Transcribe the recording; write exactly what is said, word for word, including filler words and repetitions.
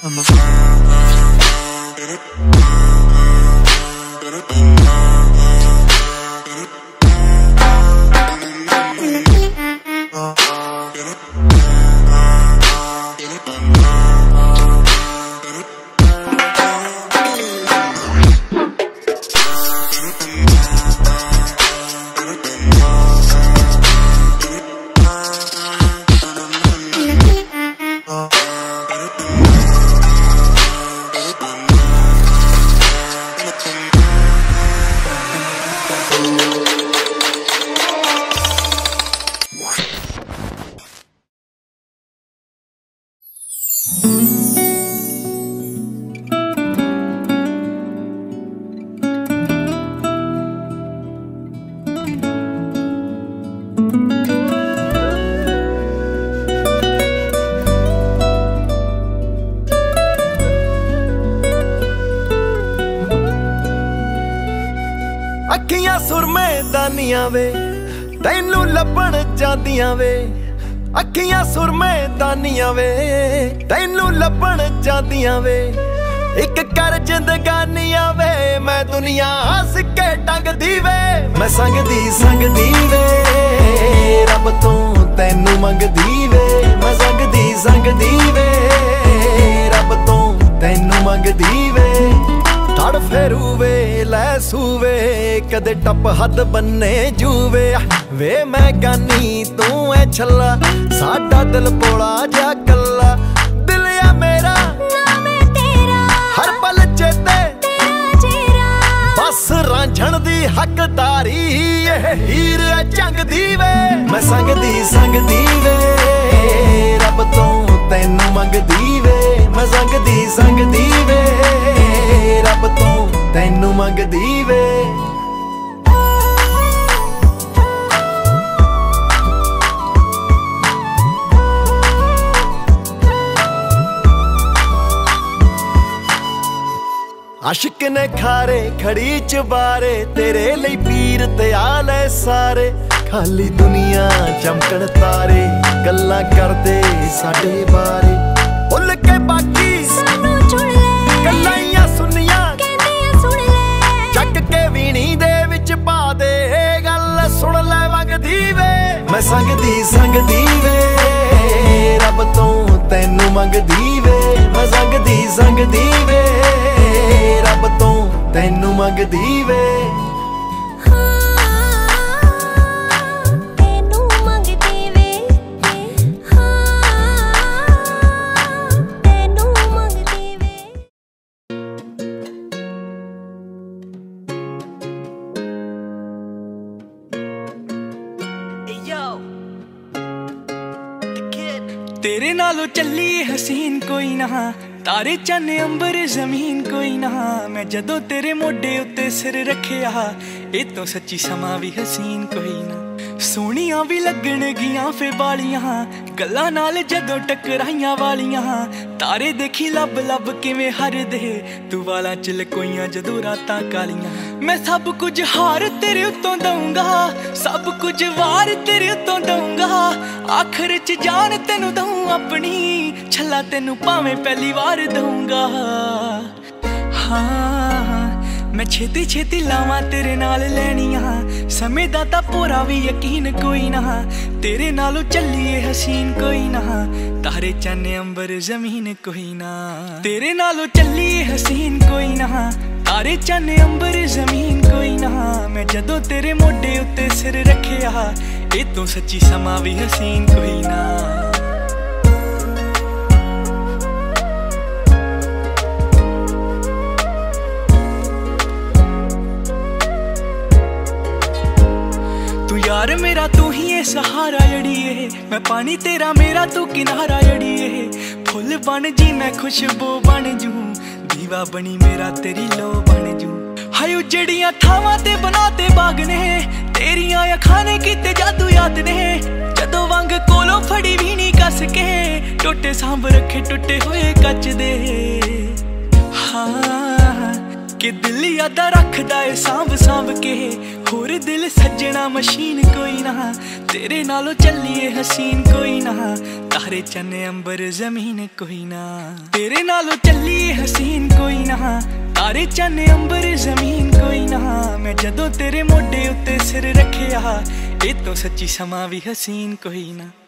अखियां सुरमे दानियां वे तैनू लभण जांदियां वे, अखियां सुरमे दानियां वे तैनू लभण जांदियां वे। इक कर जिंदगानियां वे मैं दुनिया हस के टंगदी वे, मैं संगदी संगदी वे रब तो तैनू मंगदी वे, मैं संगदी संगदी वे रब तो तैनू मंगदी वे। तड़ फेरू वे लै सूवे कदे टप हद बन्ने जूवे, वे मैं गानी तू है छला साडा दिल पोला जा कला। दिल या मेरा नाम है तेरा हर पल चेते तेरा चेहरा, बस रांझण दी हकदारी ये हीर है जंग दी वे, मैं संगदी संगदी वे रब तो तैनू मंगदी वे, मैं संगदी संगदी वे रब तो तैनू मंगदी वे। आशिक ने खारे खड़ी चबारे तेरे लिए पीर ते आले सारे, खाली दुनिया चमकण तारे गल्लां करदे साडे बारे। भुल के बाकी सानू चुन ले गल्लां सुनिया कहंदियां सुन ले, चक के वीणी दे विच पा दे गल सुन ले वगदी वे, मैं संगदी संगदी वे रब तो तैनू मंगदी वे, मैं संगदी संगदी वे रब तो तैनू मंगदी वे। तेरे नालों चली हसीन कोई ना, तारे चन अंबर जमीन कोई ना, मैं जदों तेरे मोढे उत्ते सिर रखिया ए तो सच्ची समा भी हसीन कोई ना। सोहणियां भी लगण गियां फे बालियां गल्लां नाल जदों टकराइयां वालियां, तारे देखी लब लब किवें हरदे तू वालां च लकोइयां जदों रातां कालियां। मैं सब कुछ हार तेरे उत्तों दूंगा, सब कुछ वार तेरे उत्तों दूंगा, आखिर च जान तेनू दूं अपनी छला तेनू भावें पहली वार दूंगा। हाँ मैं छेती छेती लावां तेरे नाल लैनियां, समय दा तां पूरा भी यकीन कोई ना, तेरे नालों चलिए हसीन कोई ना, तारे चन अंबर जमीन कोई ना। तेरे नालों चलिए हसीन कोई ना, तारे चन अंबर जमीन कोई ना, मैं जदों तेरे मोढे उत्ते सिर रखिया ए तो सच्ची समा भी हसीन कोई ना। यार मेरा तू ही है सहारा जड़िए, मैं पानी तेरा मेरा तू किनारा जड़िए, फुल बन जी मैं खुशबू बन जू, दीवा बनी मेरा तेरी लो बन जू। हाय उजड़ियां थावां ते बनाते बाग ने, तेरियां अखां ने कीते जादू याद ने, जदों वंग कोलों फड़ी भी नहीं कस के, टोटे सांभ रखे टुटे हुए कच दे। हाँ कि दिल यादा रखदा है सांभ सांभ के, होर दिल सज्जना मशीन कोई ना, तेरे नालों चलिए हसीन कोई ना, तारे चन्ने अंबर जमीन कोई ना, तेरे नालों चली हसीन कोई ना, तारे चन्ने अंबर जमीन कोई ना। मैं जदों तेरे मोढे उत्ते सिर रखिया, ए तो सच्ची समा भी हसीन कोई ना।